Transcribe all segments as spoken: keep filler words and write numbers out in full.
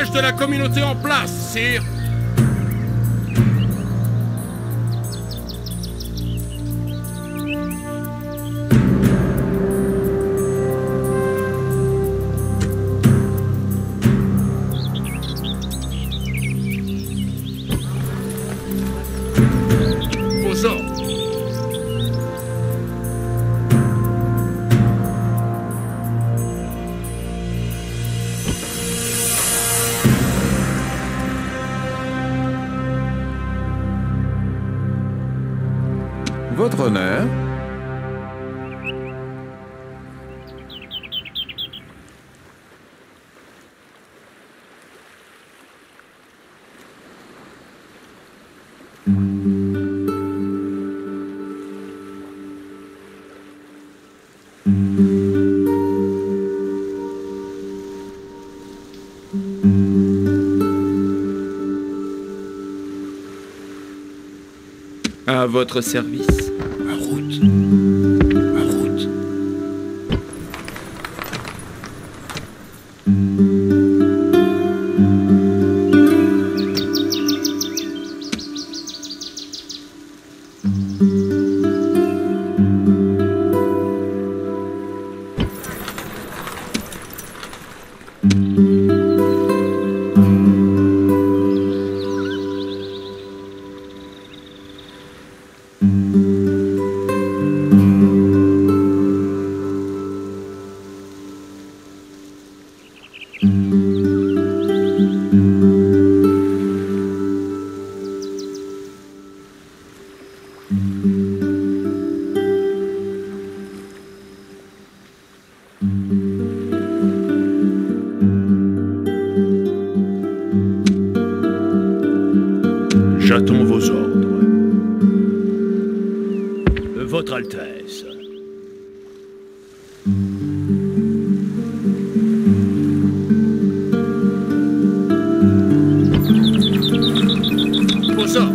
de la communauté en place, sire. Vos ordres. Votre honneur. À votre service. En route. En route. J'attends vos ordres. Votre Altesse. Vos ordres.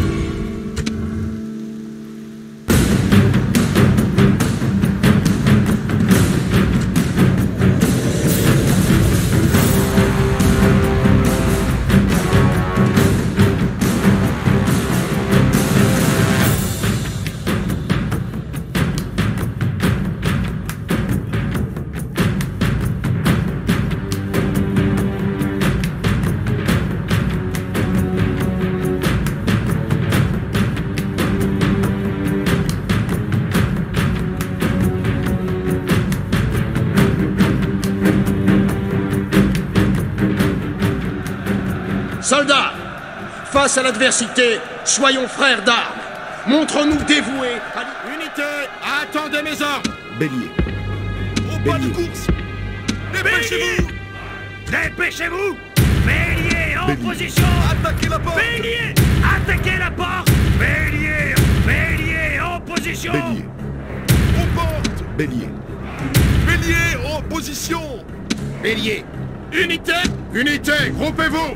Soldats, face à l'adversité, soyons frères d'armes. Montre-nous dévoués. à- Unité, attendez mes ordres. Bélier. Au pas de course. Dépêchez-vous. Dépêchez-vous! Bélier en Bélier. position! Attaquez la porte. Bélier! Attaquez la porte! Bélier! Bélier en position! Bélier. Aux portes. Bélier. Bélier en position. Bélier. Unité. Unité, groupez-vous.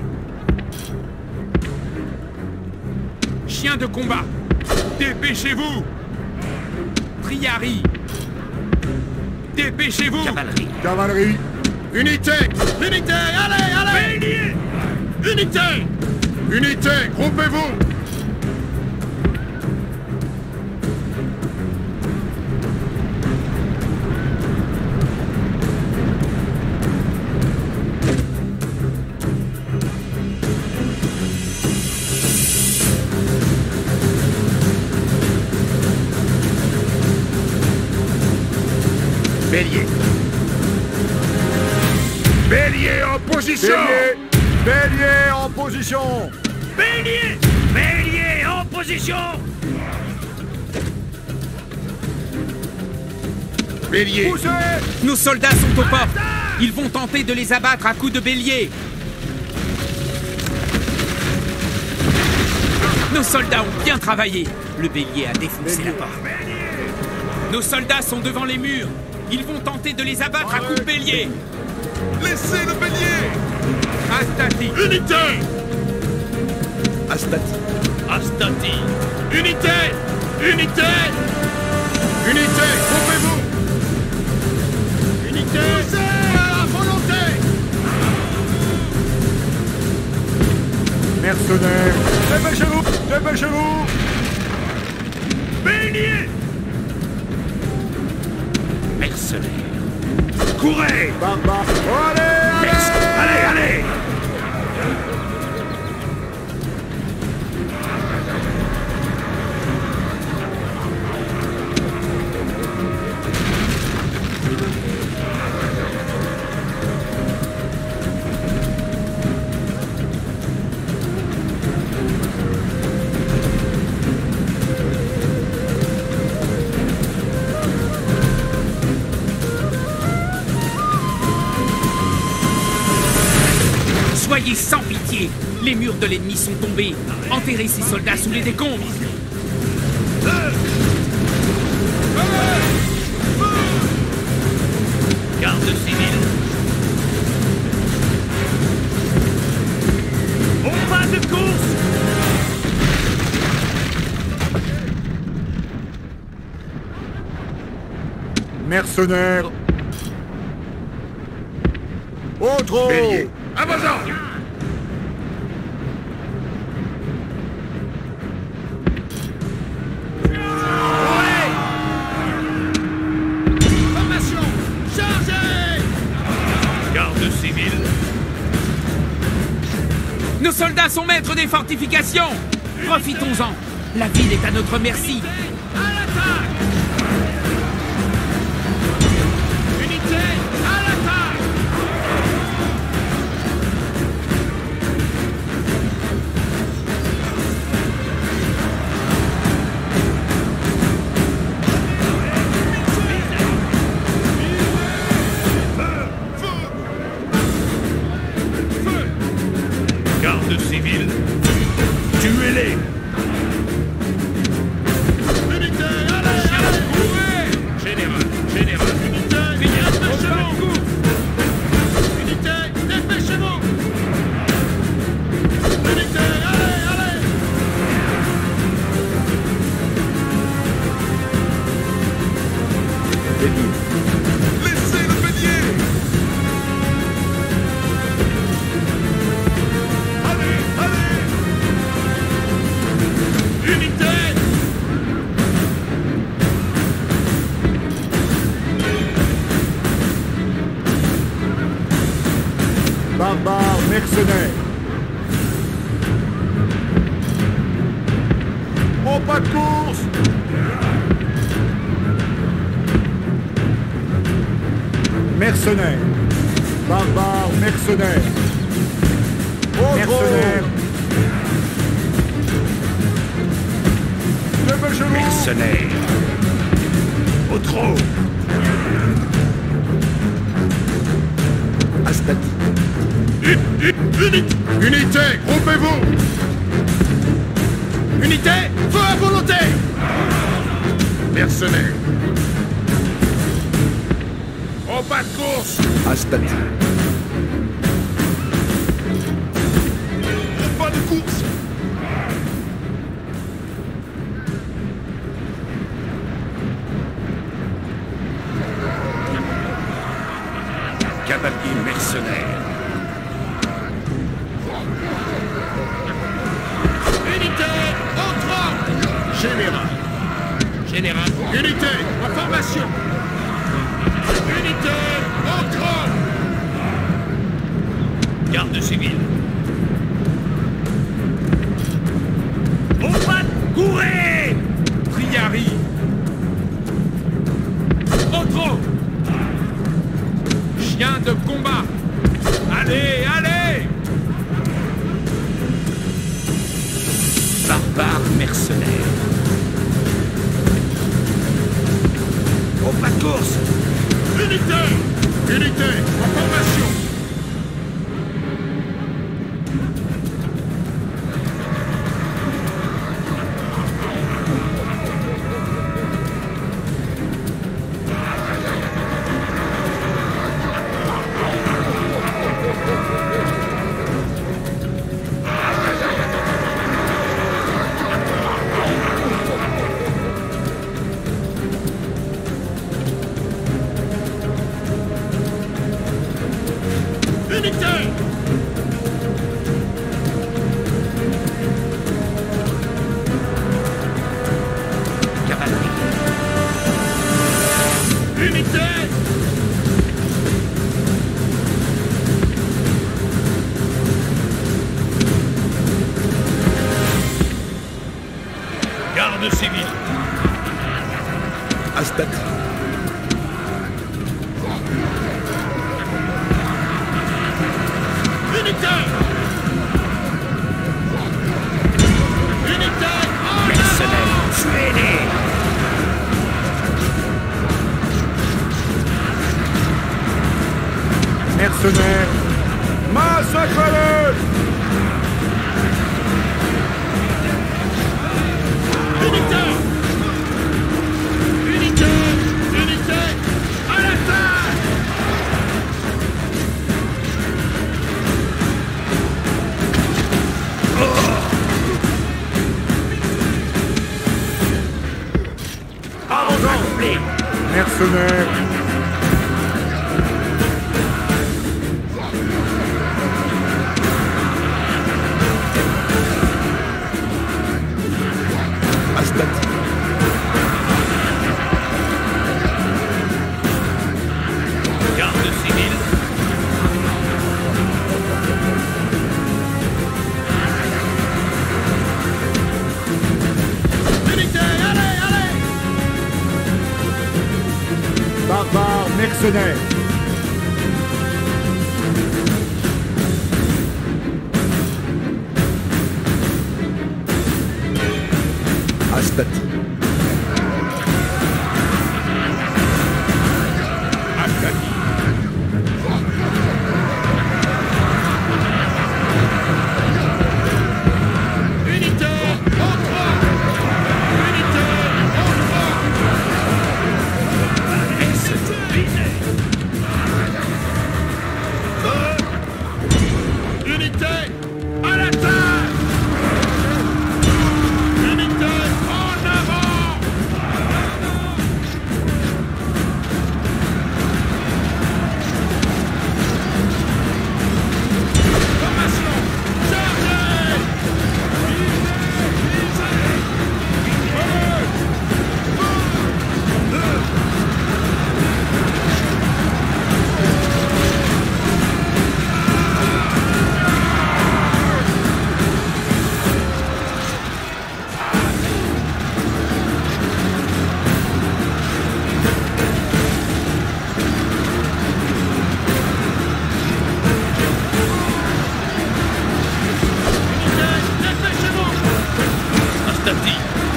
Chien de combat. Dépêchez-vous. Triari. Dépêchez-vous. Cavalerie! Cavalerie. Unité. Unité, allez, allez. Bélier! Unité. Unité, groupez-vous. Bélier! Bélier en position. Bélier. Bélier en position. Bélier! Bélier en position! Bélier. Poussez. Nos soldats sont aux portes. Ils vont tenter de les abattre à coups de bélier. Nos soldats ont bien travaillé. Le bélier a défoncé la porte. Nos soldats sont devant les murs. Ils vont tenter de les abattre à coups de bélier. Laissez le bélier. Astati. Unité. Astati. Astati! Unité. Unité. Unité, groupez-vous. Unité. Poussez à la volonté. Mercenaires. Dépêchez-vous. Dépêchez-vous. Bélier! Mercenaires. Courez! Barbare. Oh, allez, Merce- Allez, allez! Soyez sans pitié. Les murs de l'ennemi sont tombés. Enterrez ces soldats sous les décombres. Garde civile. Au pas de course! Mercenaires. Autre. Bélier, à vos ordres! Formation, chargez! Garde civile. Nos soldats sont maîtres des fortifications. Profitons-en. La ville est à notre merci. À l'attaque! Unité, à l'attaque! Garde civile. Tuez-les! Unité, allez, allez! Courez! Général, général. Unité, dépêchez-vous! Unité, dépêchez-vous! Unité, allez, allez! Laissez le bélier. Allez, allez! Unité! Barbares. Mercenaires. Au pas de course. Mercenaires. Barbares. Mercenaires. Mercenaires. Dépêchez-vous. Mercenaires. Au trot. Astati. Unité! Unité, groupez-vous! Unité, feu à volonté! Mercenaires! Au pas de course! Astati. Au pas de course! Cavalier mercenaire. Unité, au trot! Général! Général. Unité, en formation! Unité, au trot! Garde civile. Au pas, courez! Triari. Otro. Chien de combat. Allez, allez! Barbare mercenaire. Au pas de course. Unité! Unité, en formation! Aspetti. Unité! Unité! En Mercenaires, tuez-les! Mercenaires, massacrez-les! Unité! Unité! Unité! À l'attaque! Accompli! Mercenaires, Aspetti. Garde civile! Unité! Allez! Allez! barbares, mercenaires. Aspetti. Unité! En trois! Unité! En trois! Unité! À l'attaque! Unité! En avant! Formation! Chargez! Unité! Dépêchez-vous! Astati!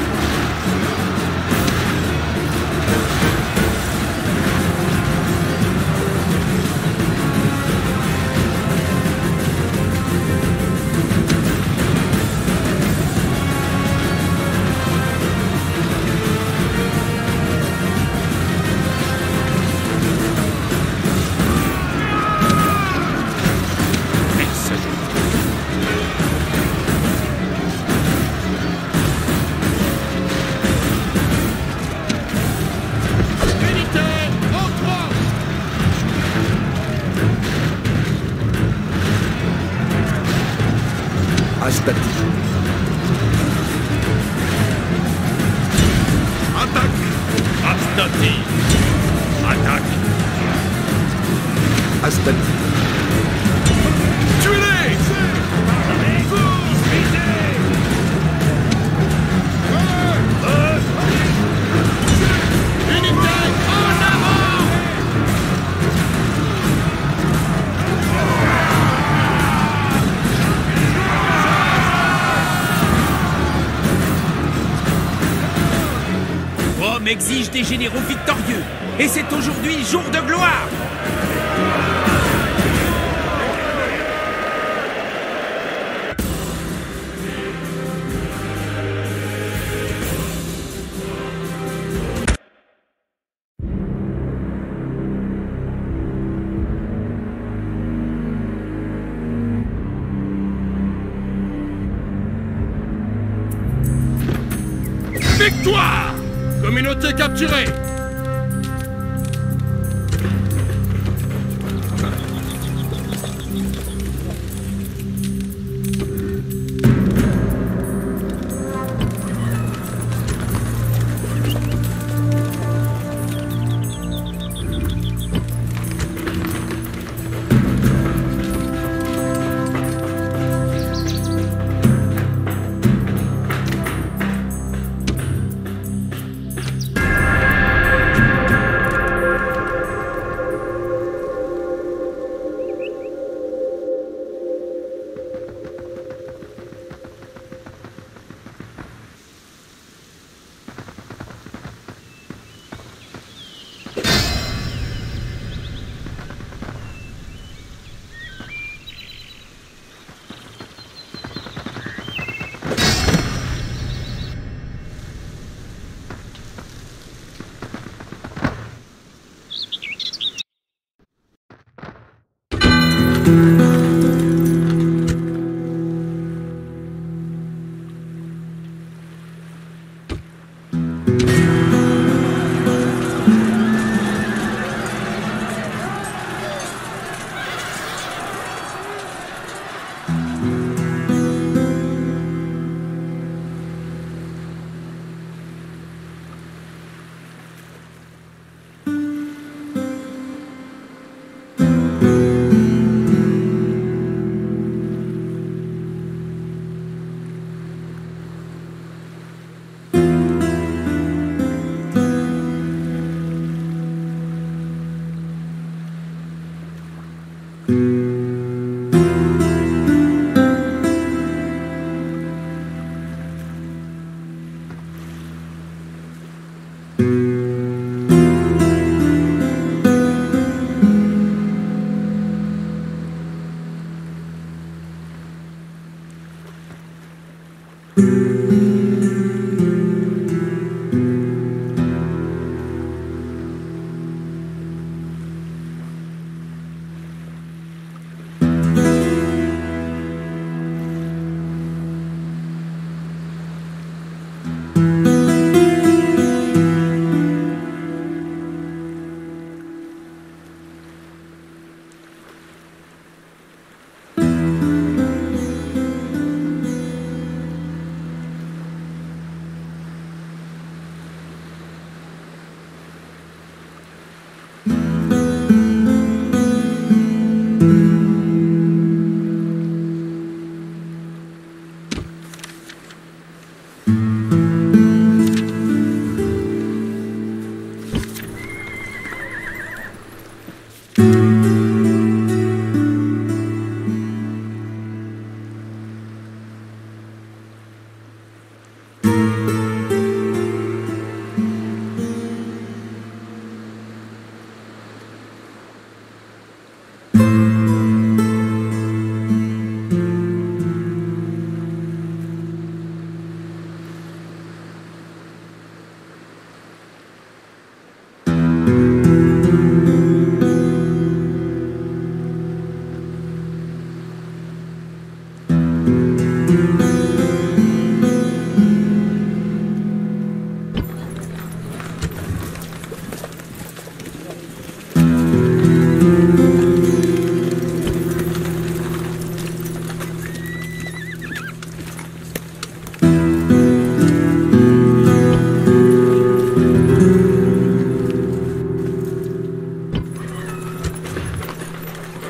Unité! En trois! Aspetti. Attaque! Astati! Attaque! Aspetti. Tuez-les! Unité! En avant! Rome exige des généraux victorieux. Et c'est aujourd'hui jour de gloire. Victoire! Communauté capturée!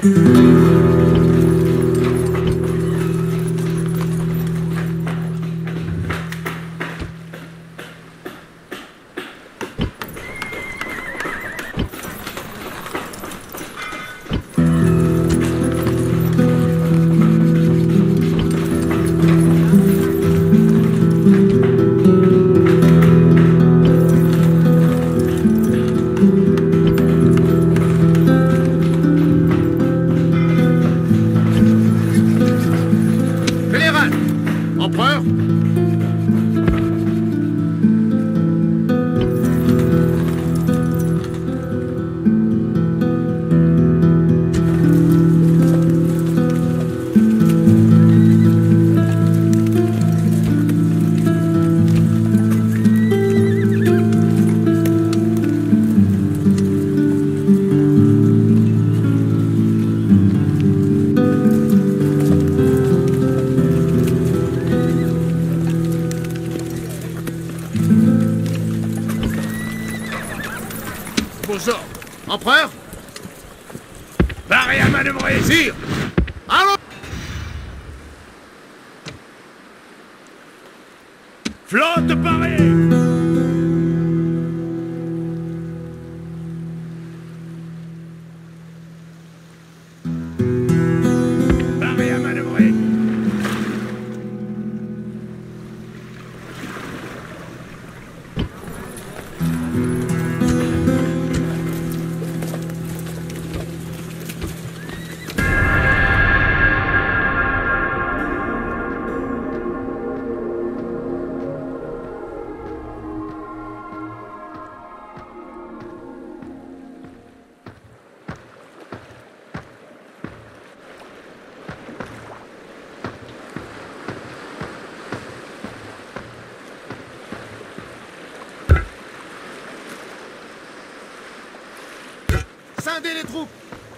Empereur? Paré à manœuvrer! Sire! Allons! Flotte parée! Paré à manœuvrer! Scindez les troupes!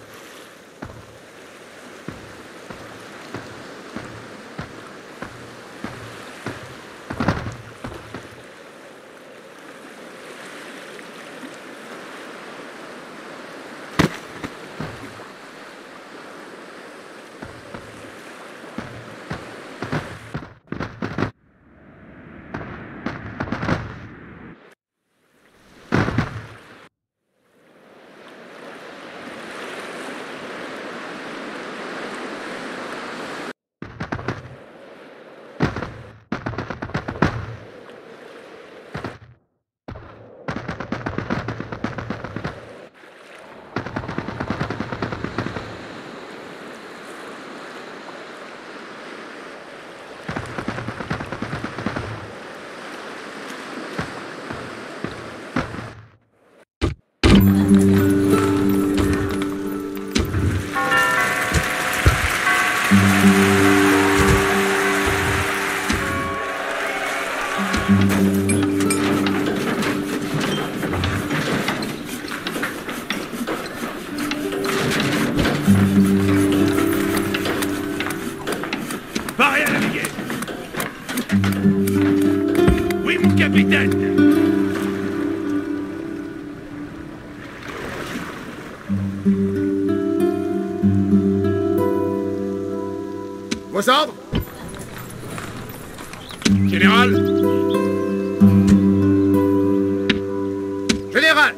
Paré à naviguer! Oui, mon capitaine! Vos ordres? Général? Général!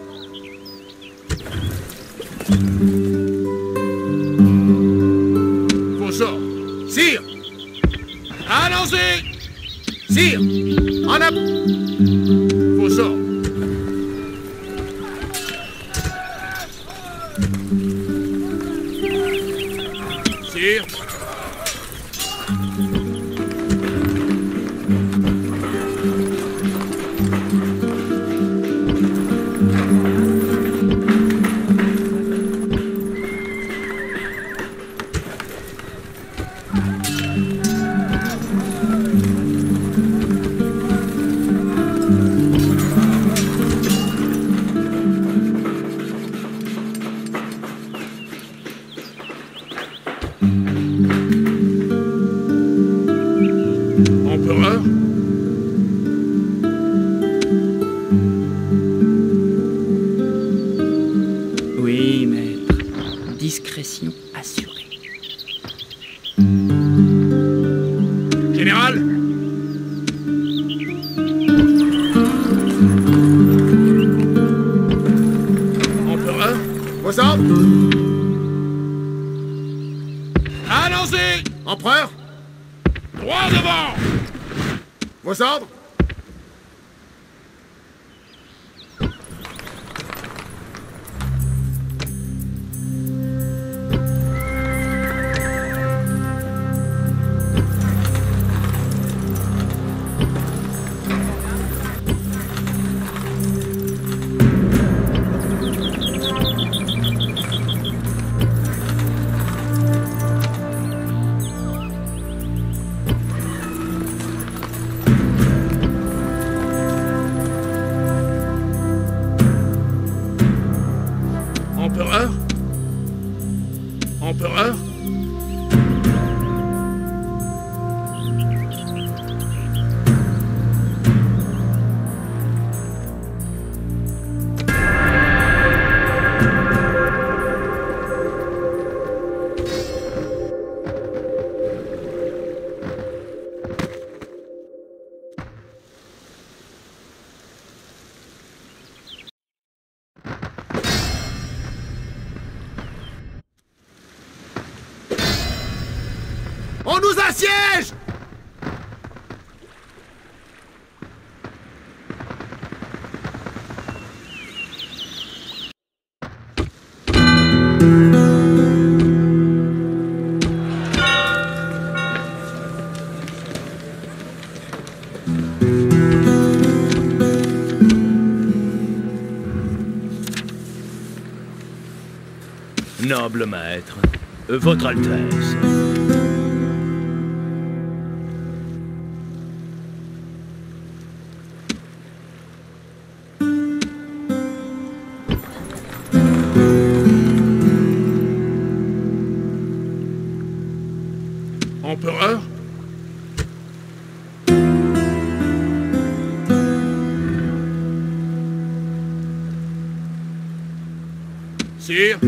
Vos ordres? Sire! Allons-y! Sire! En avant! Vos ordres? Sire! Empereur? Oui, maître. Discrétion à Vos ordres? Allons-y! Empereur? Droit devant! Vos ordres? Empereur? Empereur? On nous assiège! Noble maître, votre Altesse. Empereur? Sire?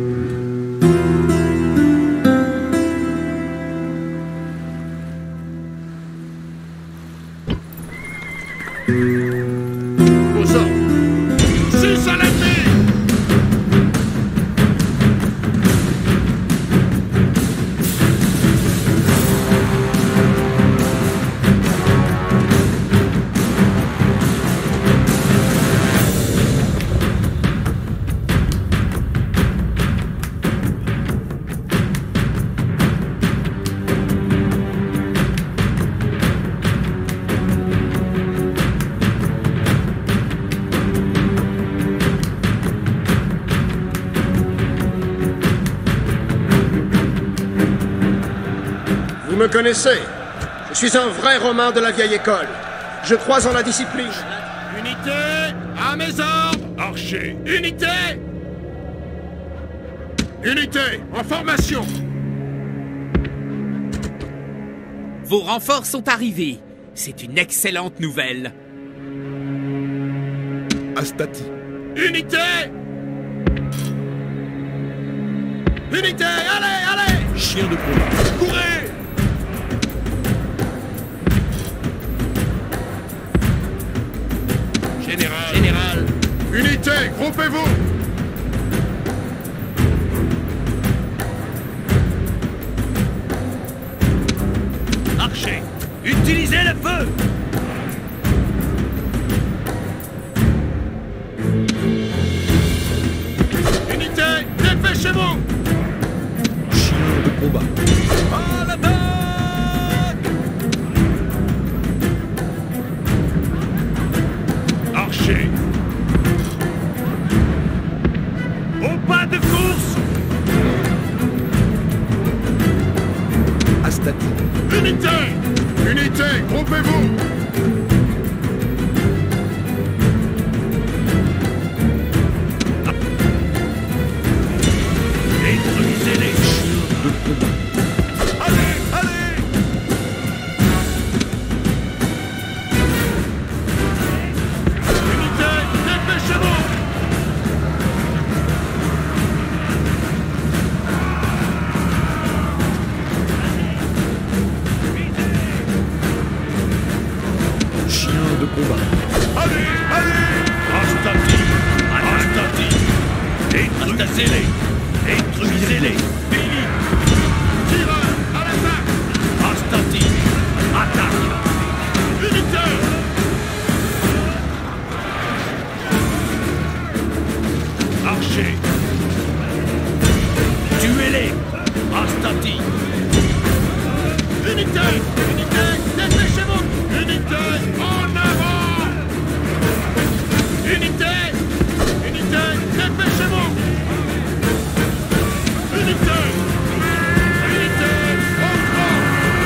Vos ordres? Six à l'ennemi! Vous me connaissez. Je suis un vrai Romain de la vieille école. Je crois en la discipline. Unité! À mes ordres! Archer! Unité! Unité! En formation! Vos renforts sont arrivés. C'est une excellente nouvelle. Astati. Unité! Unité! Allez, allez! Chien de combat. Courez! Général! Général! Unité! Groupez-vous! Archer, utilisez le feu! Unité! Dépêchez-vous! Chien de combat. À l'attaque! Archer! Au pas de course! Astati. Unité! Unité! Groupez-vous! Détruisez-les! De combat. Allez, allez! Unité! Dépêchez-vous! Détruisez-les. Détruisez-les. Béli. Tireur, à l'attaque! Astati. Attaque. Unité! Archer. Tuez-les. Astati. Unité! Unité! Dépêchez-vous! Unité! En avant! Unité! Unité! Dépêchez-vous! Unité! Unité! Au front!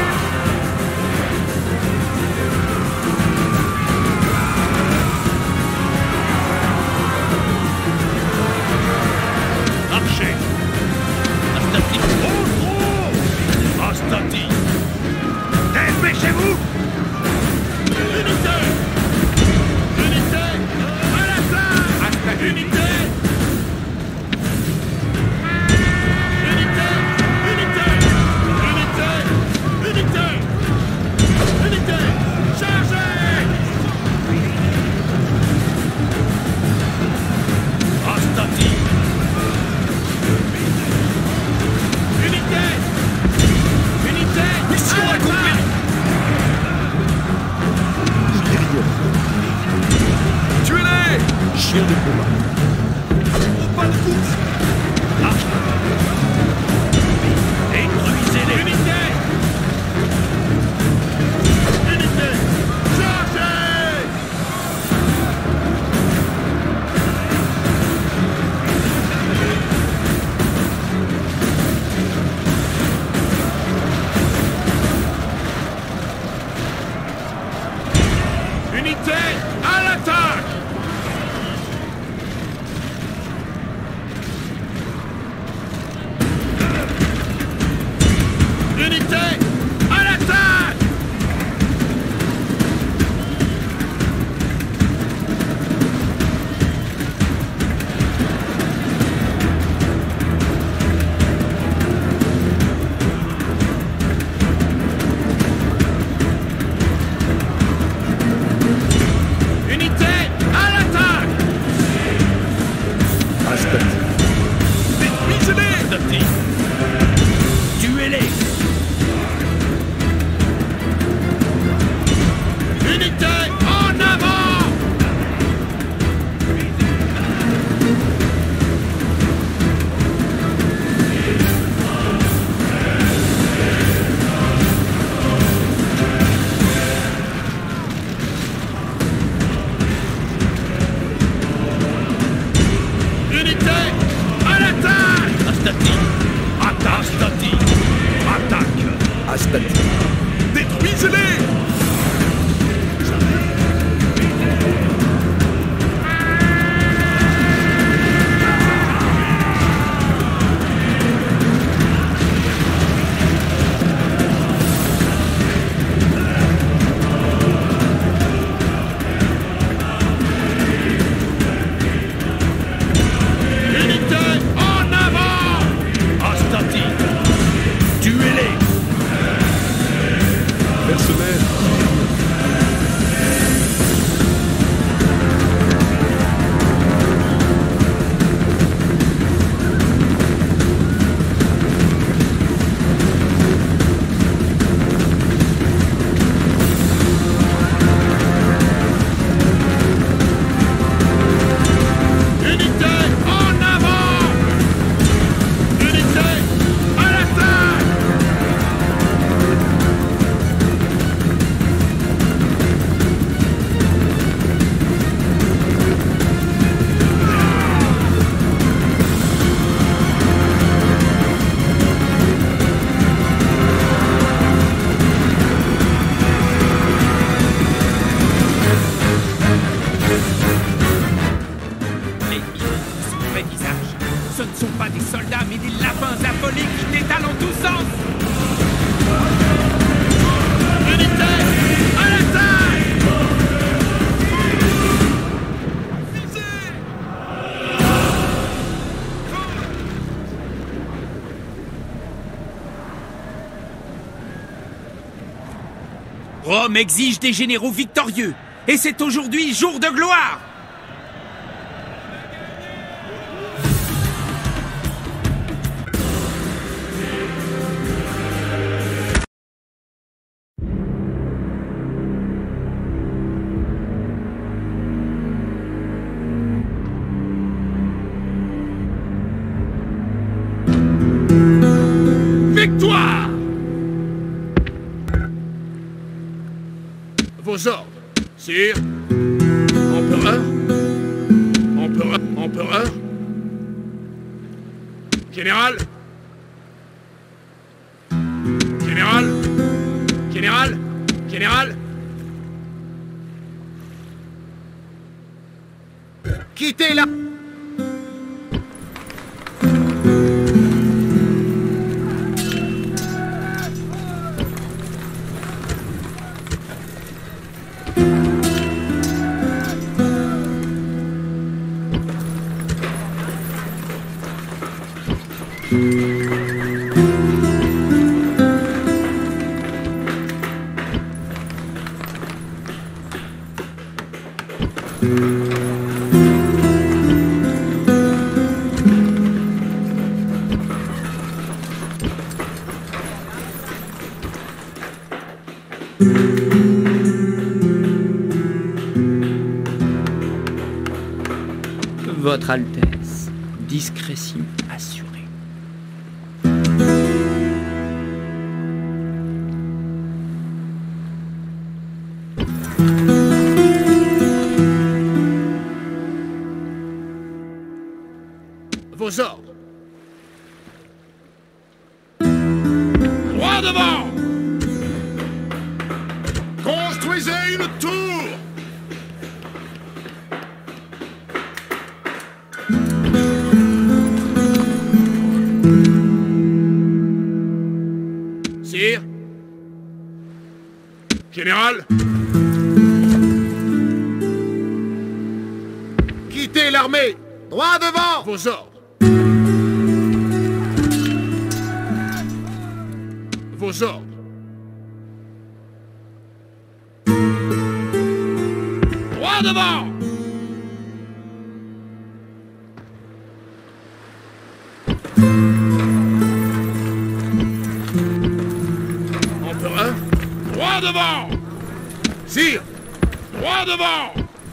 Archer. Astati. Au front. Astati. Dépêchez-vous. Unité! Unité! À l'attaque! Unité! Unité! Unité! Unité! Unité! Unité! Chargez! Astati. Unité! Unité! Mission À l'attaque! accomplie. Tuez-les. Chien de combat. Au pas de course. Archer. Détruisez-les. Unité! Unité! Chargez! Unité! À l'attaque! Unité! À l'attaque! Unité! À l'attaque! Astati. Détruisez-les. Astati. Tuez-les. Unité! En avant! Unité! À l'attaque! Astati. Attaque. Astati. Attaque. Astati. Détruisez-les. Unité! En avant! Astati. Tuez-les. Mercenaires. Unité! En avant! Unité! À l'attaque! L'ennemi, son vrai visage. Ce ne sont pas des soldats, mais des lapins affolés qui détalent en tous sens. Unité! À l'attaque! Rome exige des généraux victorieux. Et c'est aujourd'hui jour de gloire. Toi! Vos ordres, sire. Empereur? Empereur? Empereur? Général? Général? Général? Général? Quittez la... Votre Altesse, discrétion assurée. Vos ordres. Droit devant! Construisez une tour! Sire? Général? Quittez l'armée! Droit devant! Vos ordres. Vos ordres. Droit devant! Empereur? Droit devant! Sire! Droit devant!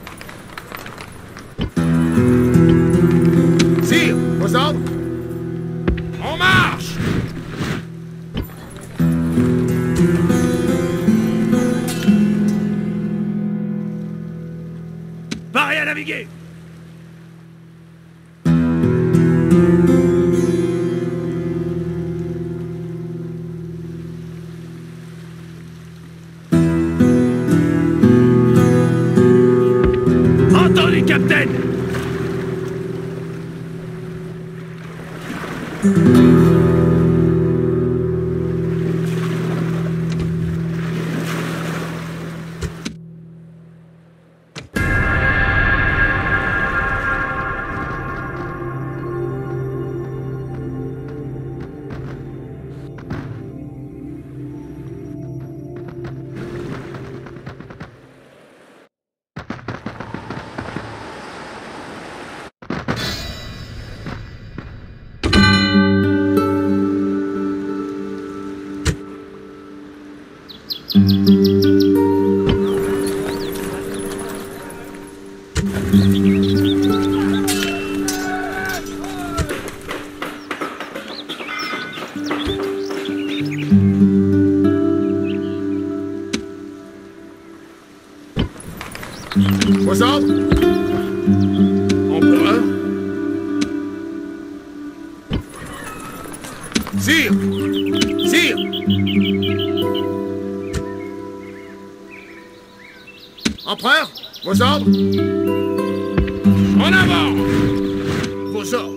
Sire! Vos ordres? En marche! Paré à naviguer! Entendez, capitaine! Vos ordres? Empereur? Sire! Sire! Empereur? Vos ordres? En avant! Vos ordres?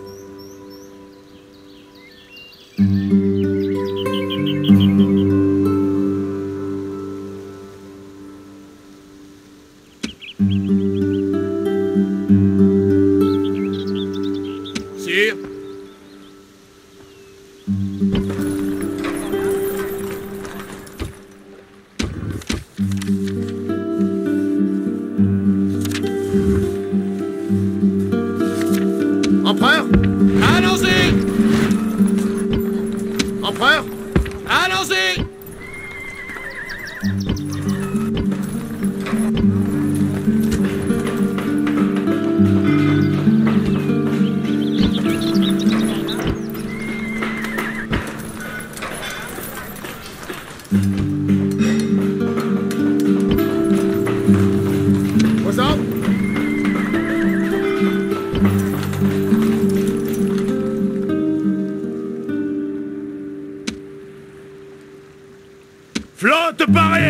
Sire? Empereur? Allons-y! Empereur? Allons-y!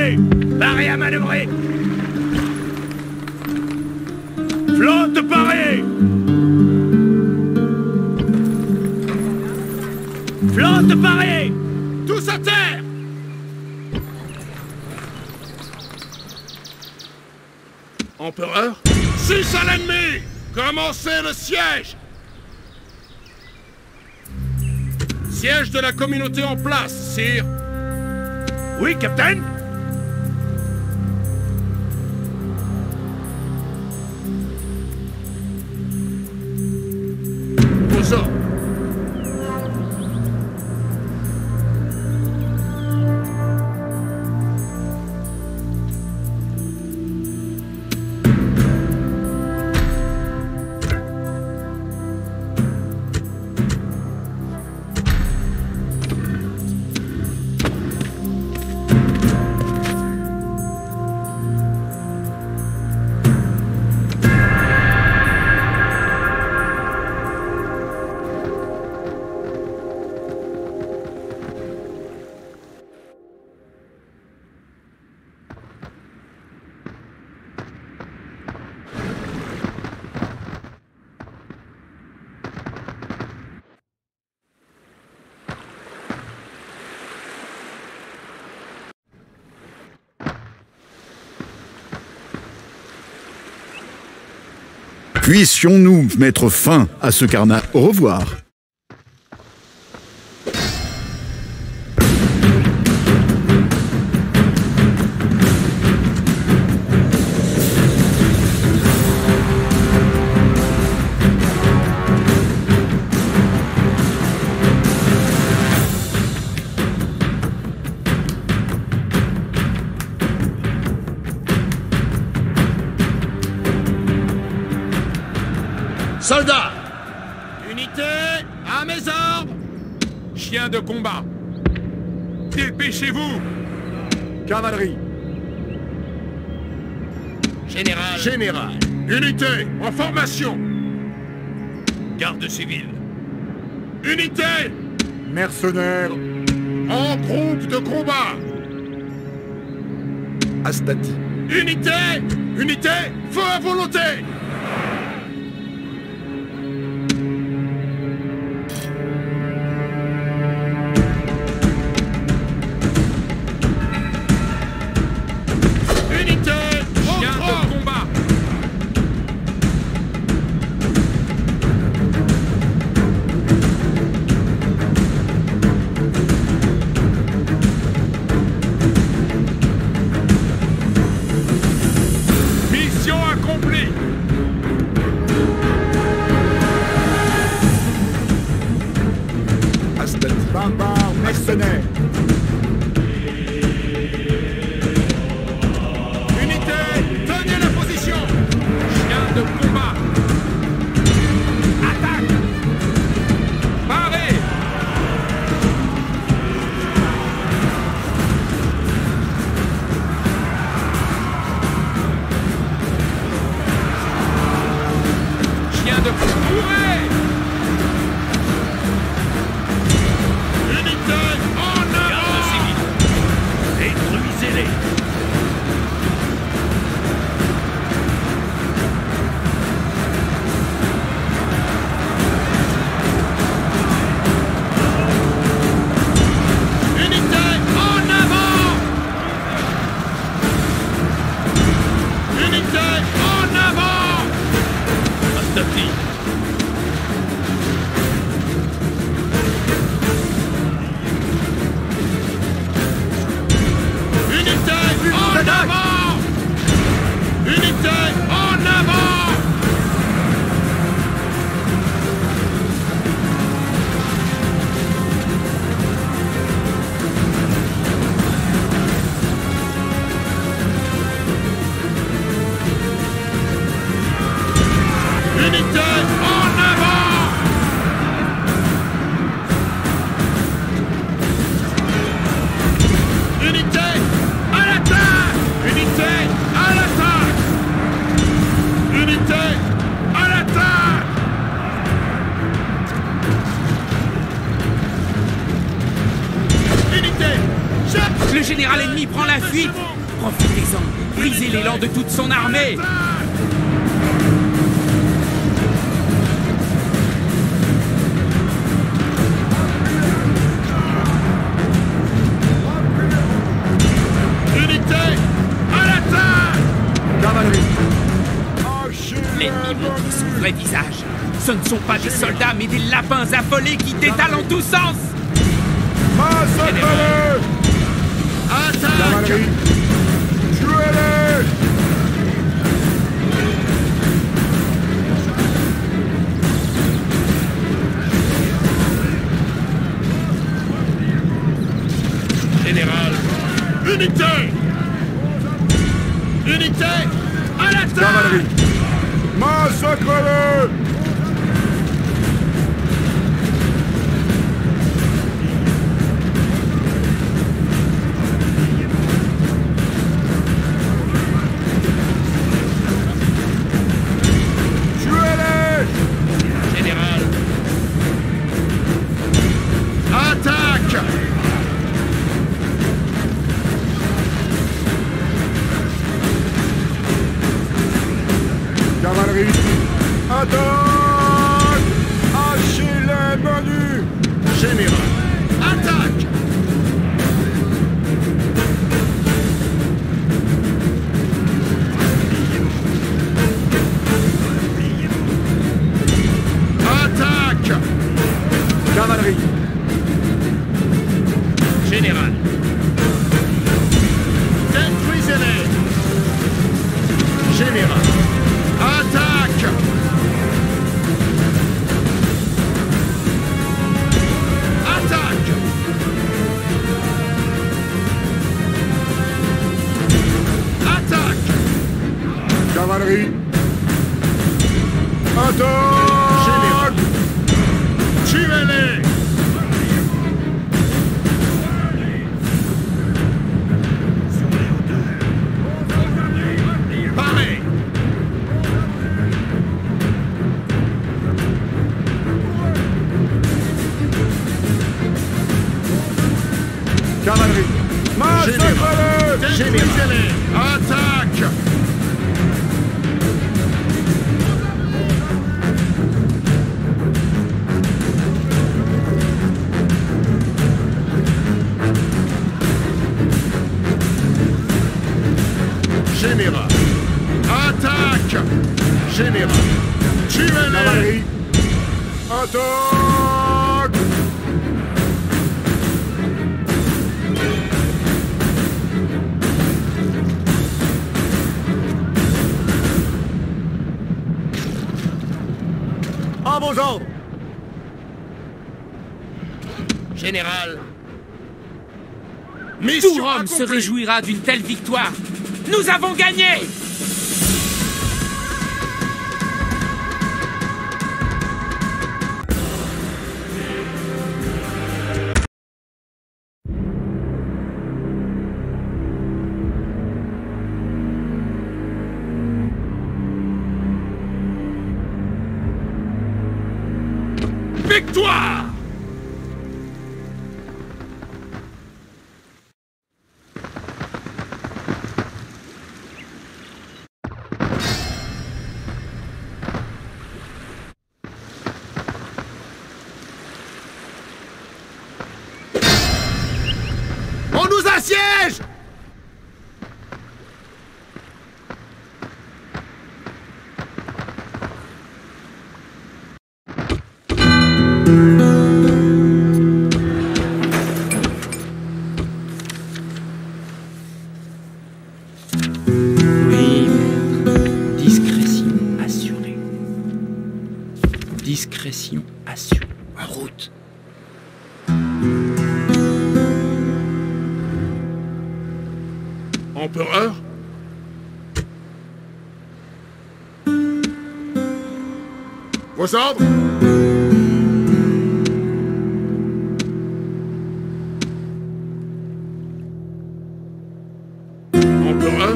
parée! Parée à manœuvrer! Flotte parée! Flotte parée! Tous à terre! Empereur? Six à l'ennemi! Commencez le siège! Siège de la communauté en place, sire! Oui, capitaine? Vos ordres! Puissions-nous mettre fin à ce carnage? Au revoir. Soldats! Unité, à mes ordres! Chien de combat! Dépêchez-vous! Cavalerie. Général! Général! Unité, en formation! Garde civile! Unité, Mercenaires. en groupe de combat! Astati. Unité! Unité, feu à volonté! Barbares mercenaires. Unité, tenez la position! Chien de combat! Attaque! Parez! Chien de bourré! Unité, en avant! Détruisez-les! Unité, en avant! Unité, en avant! Astati! Unité, en avant! Unité, en avant! Unité, en avant! Unité, à l'attaque! Unité, à l'attaque! Unité, à l'attaque! Unité, jette! Le général ennemi prend la fuite! Profitez-en. Brisez l'élan de toute son armée. Unité, à l'attaque! Cavalerie. L'ennemi montre son vrai visage. Ce ne sont pas des soldats, mais des lapins affolés qui détalent en tous sens. Massacrez-les. Attaque! Cavalerie. Tuez-les. Général! Unité! Unité! À l'attaque! Cavalerie. Massacrez-les. Général! Attaque! Cavalerie. Attaque. Hachez les menus. Général! Attaque! Attaque! Cavalerie. Général! Détruisez-les! Général! Attaque! Attaque! Attaque! Cavalerie. Attaque. Général! Tuez-les! Parez! Cavalerie. Général! Massacrez-les. Détruisez-les! Attaque! Général! Attaque! Général! Tuez-les! Cavalerie. Attaque. À vos ordres. Général! Tout Mission Rome se accomplie. réjouira d'une telle victoire. Nous avons gagné! Victoire! On nous assiège! Oui, maître. Discrétion assurée. Discrétion assurée. En route! Empereur? Vos ordres? Empereur?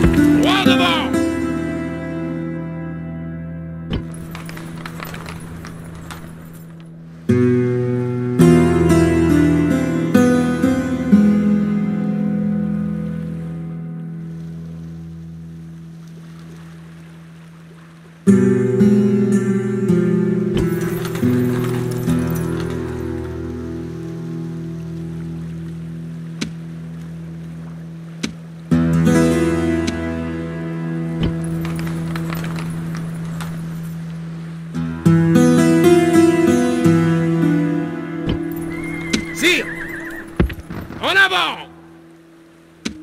Droit devant!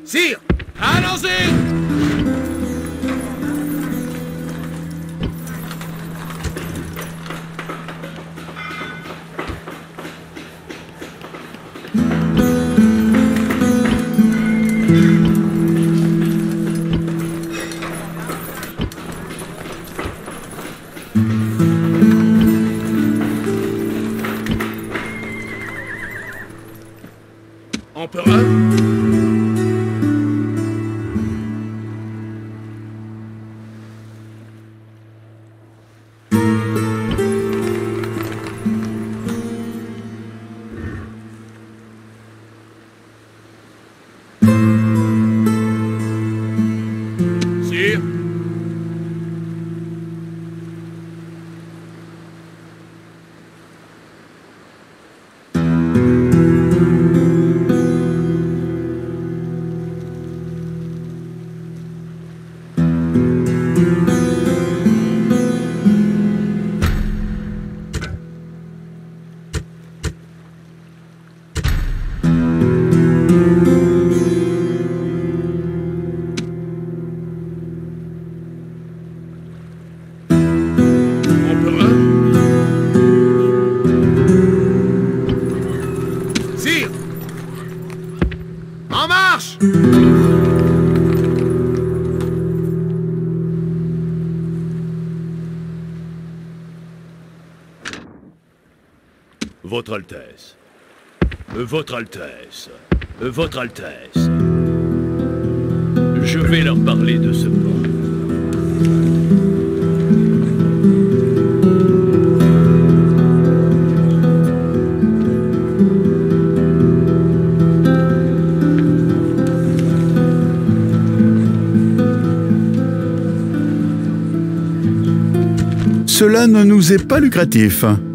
Sire, allons-y! Empereur? Sire? En marche! Votre Altesse. Votre Altesse. Votre Altesse. Je vais leur parler de ce plan. Cela ne nous est pas lucratif.